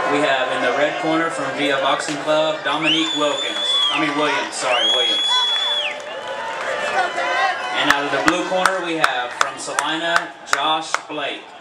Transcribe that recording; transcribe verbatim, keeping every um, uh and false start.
We have in the red corner from Via Boxing Club, Dominic Wilkins. I mean Williams, sorry, Williams. And out of the blue corner we have from Salina, Josh Blake.